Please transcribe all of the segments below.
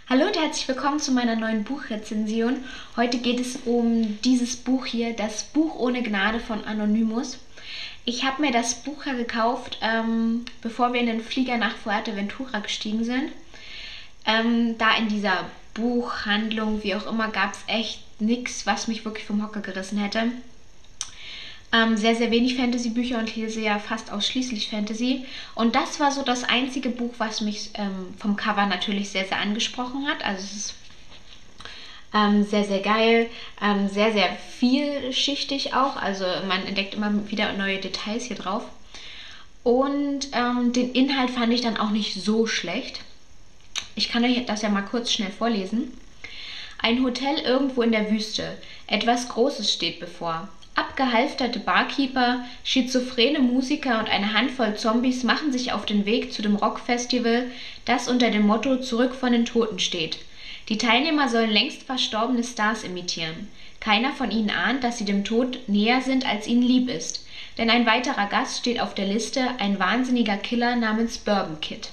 Hallo und herzlich willkommen zu meiner neuen Buchrezension. Heute geht es um dieses Buch hier, Das Buch ohne Gnade von Anonymous. Ich habe mir das Buch ja gekauft, bevor wir in den Flieger nach Fuerteventura gestiegen sind. Da in dieser Buchhandlung, wie auch immer, gab es echt nichts, was mich wirklich vom Hocker gerissen hätte. Sehr, sehr wenig Fantasy-Bücher und lese ja fast ausschließlich Fantasy. Und das war so das einzige Buch, was mich vom Cover natürlich sehr, sehr angesprochen hat. Also es ist sehr, sehr geil, sehr, sehr vielschichtig auch. Also man entdeckt immer wieder neue Details hier drauf. Und den Inhalt fand ich dann auch nicht so schlecht. Ich kann euch das ja mal kurz schnell vorlesen. Ein Hotel irgendwo in der Wüste. Etwas Großes steht bevor. Abgehalfterte Barkeeper, schizophrene Musiker und eine Handvoll Zombies machen sich auf den Weg zu dem Rockfestival, das unter dem Motto Zurück von den Toten steht. Die Teilnehmer sollen längst verstorbene Stars imitieren. Keiner von ihnen ahnt, dass sie dem Tod näher sind, als ihnen lieb ist. Denn ein weiterer Gast steht auf der Liste, ein wahnsinniger Killer namens Bourbon Kid.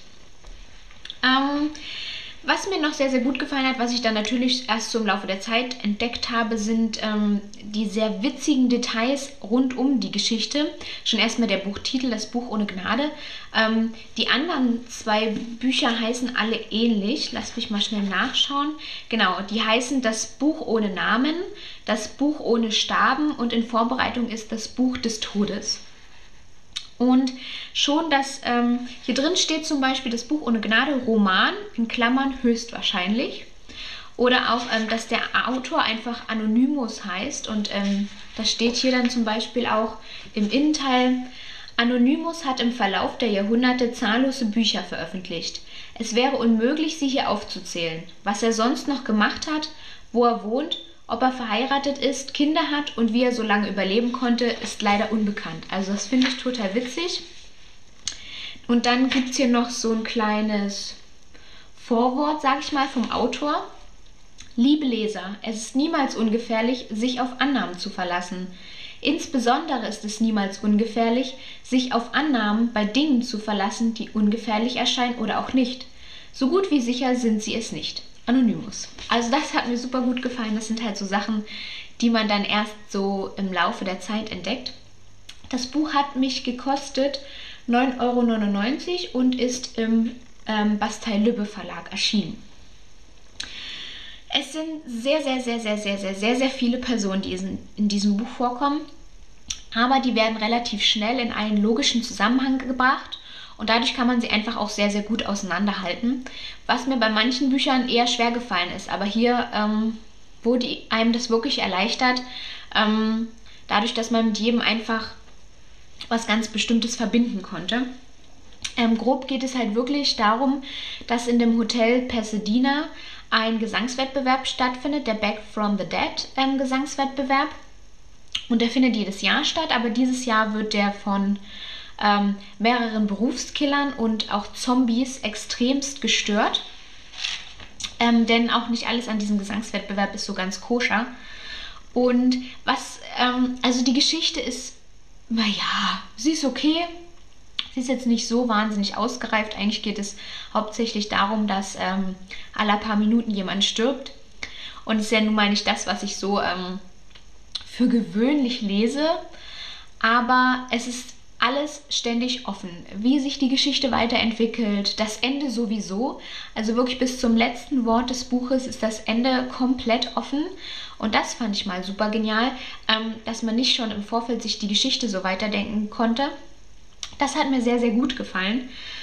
Was mir noch sehr, sehr gut gefallen hat, was ich dann natürlich erst so im Laufe der Zeit entdeckt habe, sind die sehr witzigen Details rund um die Geschichte. Schon erstmal der Buchtitel, Das Buch ohne Gnade. Die anderen zwei Bücher heißen alle ähnlich. Lasst mich mal schnell nachschauen. Genau, die heißen Das Buch ohne Namen, Das Buch ohne Staben und in Vorbereitung ist Das Buch des Todes. Und schon das, hier drin steht zum Beispiel das Buch ohne Gnade, Roman, in Klammern höchstwahrscheinlich. Oder auch, dass der Autor einfach Anonymous heißt. Und das steht hier dann zum Beispiel auch im Innenteil. Anonymous hat im Verlauf der Jahrhunderte zahllose Bücher veröffentlicht. Es wäre unmöglich, sie hier aufzuzählen. Was er sonst noch gemacht hat, wo er wohnt, ob er verheiratet ist, Kinder hat und wie er so lange überleben konnte, ist leider unbekannt. Also das finde ich total witzig. Und dann gibt es hier noch so ein kleines Vorwort, sage ich mal, vom Autor. Liebe Leser, es ist niemals ungefährlich, sich auf Annahmen zu verlassen. Insbesondere ist es niemals ungefährlich, sich auf Annahmen bei Dingen zu verlassen, die ungefährlich erscheinen oder auch nicht. So gut wie sicher sind sie es nicht. Anonymous. Also das hat mir super gut gefallen. Das sind halt so Sachen, die man dann erst so im Laufe der Zeit entdeckt. Das Buch hat mich gekostet 9,99 € und ist im Bastei-Lübbe Verlag erschienen. Es sind sehr, sehr, sehr, sehr, sehr, sehr, sehr, sehr viele Personen, die in diesem Buch vorkommen. Aber die werden relativ schnell in einen logischen Zusammenhang gebracht. Und dadurch kann man sie einfach auch sehr, sehr gut auseinanderhalten. Was mir bei manchen Büchern eher schwer gefallen ist. Aber hier wurde einem das wirklich erleichtert. Dadurch, dass man mit jedem einfach was ganz Bestimmtes verbinden konnte. Grob geht es halt wirklich darum, dass in dem Hotel Pasadena ein Gesangswettbewerb stattfindet. Der Back from the Dead Gesangswettbewerb. Und der findet jedes Jahr statt. Aber dieses Jahr wird der von mehreren Berufskillern und auch Zombies extremst gestört. Denn auch nicht alles an diesem Gesangswettbewerb ist so ganz koscher. Und also die Geschichte ist, naja, sie ist okay. Sie ist jetzt nicht so wahnsinnig ausgereift. Eigentlich geht es hauptsächlich darum, dass alle paar Minuten jemand stirbt. Und es ist ja nun mal nicht das, was ich so für gewöhnlich lese. Aber es ist alles ständig offen, wie sich die Geschichte weiterentwickelt, das Ende sowieso, also wirklich bis zum letzten Wort des Buches ist das Ende komplett offen und das fand ich mal super genial, dass man nicht schon im Vorfeld sich die Geschichte so weiterdenken konnte. Das hat mir sehr, sehr gut gefallen.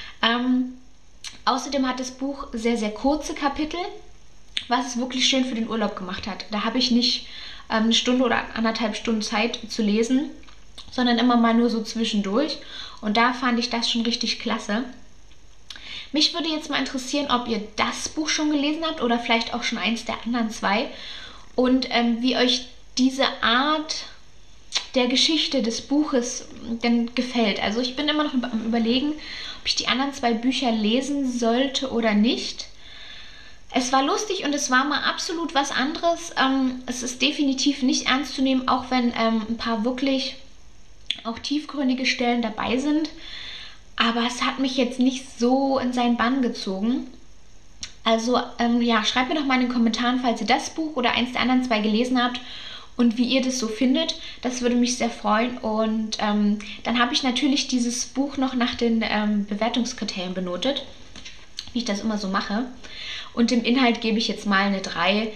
Außerdem hat das Buch sehr, sehr kurze Kapitel, was es wirklich schön für den Urlaub gemacht hat. Da habe ich nicht eine Stunde oder 1,5 Stunden Zeit zu lesen, sondern immer mal nur so zwischendurch. Und da fand ich das schon richtig klasse. Mich würde jetzt mal interessieren, ob ihr das Buch schon gelesen habt oder vielleicht auch schon eins der anderen zwei. Und wie euch diese Art der Geschichte des Buches denn gefällt. Also ich bin immer noch am Überlegen, ob ich die anderen zwei Bücher lesen sollte oder nicht. Es war lustig und es war mal absolut was anderes. Es ist definitiv nicht ernst zu nehmen, auch wenn ein paar wirklich auch tiefgründige Stellen dabei sind. Aber es hat mich jetzt nicht so in seinen Bann gezogen. Also ja, schreibt mir doch mal in den Kommentaren, falls ihr das Buch oder eins der anderen zwei gelesen habt und wie ihr das so findet. Das würde mich sehr freuen. Und dann habe ich natürlich dieses Buch noch nach den Bewertungskriterien benotet, wie ich das immer so mache. Und dem Inhalt gebe ich jetzt mal eine 3.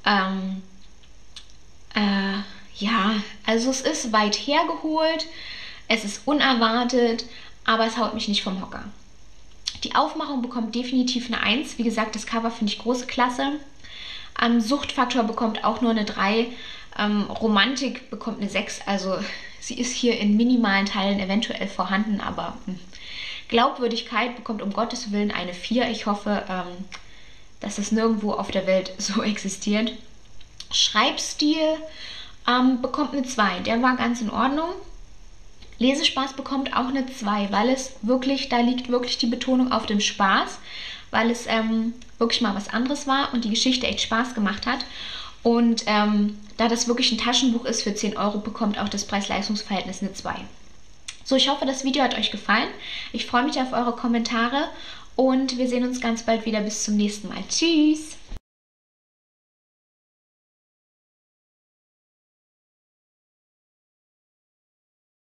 Ja, also es ist weit hergeholt, es ist unerwartet, aber es haut mich nicht vom Hocker. Die Aufmachung bekommt definitiv eine 1. Wie gesagt, das Cover finde ich große Klasse. Suchtfaktor bekommt auch nur eine 3. Romantik bekommt eine 6. Also sie ist hier in minimalen Teilen eventuell vorhanden, aber Glaubwürdigkeit bekommt um Gottes Willen eine 4. Ich hoffe, dass das nirgendwo auf der Welt so existiert. Schreibstil bekommt eine 2. Der war ganz in Ordnung. Lesespaß bekommt auch eine 2, weil es wirklich, da liegt wirklich die Betonung auf dem Spaß, weil es wirklich mal was anderes war und die Geschichte echt Spaß gemacht hat. Und da das wirklich ein Taschenbuch ist für 10 Euro, bekommt auch das Preis-Leistungs-Verhältnis eine 2. So, ich hoffe, das Video hat euch gefallen. Ich freue mich auf eure Kommentare und wir sehen uns ganz bald wieder. Bis zum nächsten Mal. Tschüss!